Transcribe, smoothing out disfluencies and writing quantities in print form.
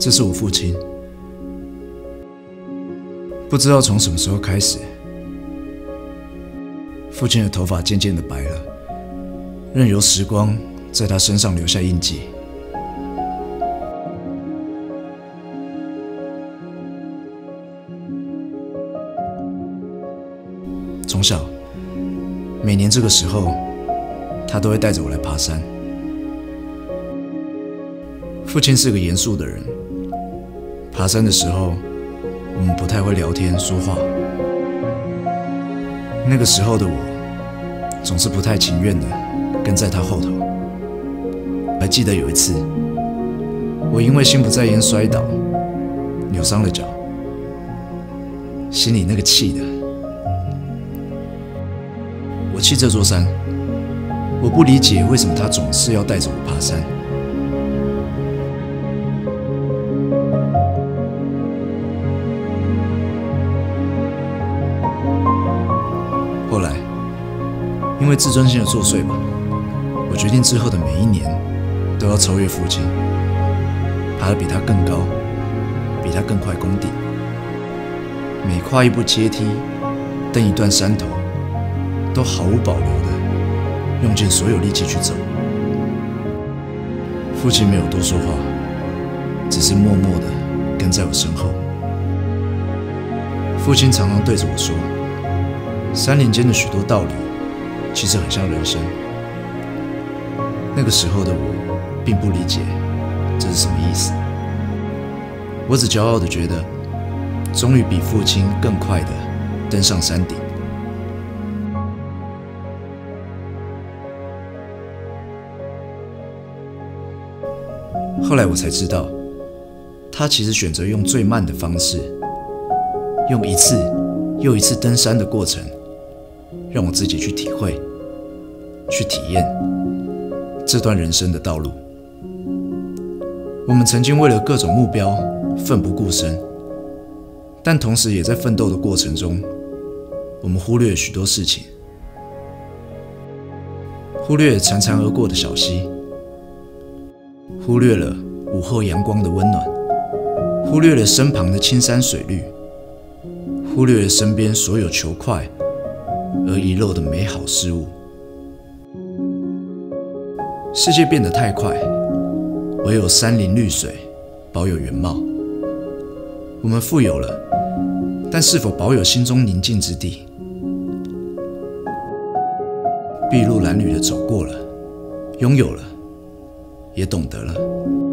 这是我父亲。不知道从什么时候开始，父亲的头发渐渐的白了，任由时光在他身上留下印记。从小，每年这个时候，他都会带着我来爬山。父亲是个严肃的人，爬山的时候，我们不太会聊天说话。那个时候的我，总是不太情愿的跟在他后头。还记得有一次，我因为心不在焉摔倒，扭伤了脚，心里那个气的。我气这座山，我不理解为什么他总是要带着我爬山。后来，因为自尊心的作祟吧，我决定之后的每一年都要超越父亲，爬得比他更高，比他更快攻顶。每跨一步阶梯，登一段山头，都毫无保留的用尽所有力气去走。父亲没有多说话，只是默默的跟在我身后。父亲常常对着我说，山林间的许多道理，其实很像人生。那个时候的我，并不理解这是什么意思。我只骄傲的觉得，终于比父亲更快的登上山顶。后来我才知道，他其实选择用最慢的方式，用一次又一次登山的过程，让我自己去体会、去体验这段人生的道路。我们曾经为了各种目标奋不顾身，但同时也在奋斗的过程中，我们忽略了许多事情，忽略了潺潺而过的小溪，忽略了午后阳光的温暖，忽略了身旁的青山水绿，忽略了身边所有求快而遗漏的美好事物。世界变得太快，唯有山林绿水保有原貌。我们富有了，但是否保有心中宁静之地？筚路蓝缕的走过了，拥有了，也懂得了。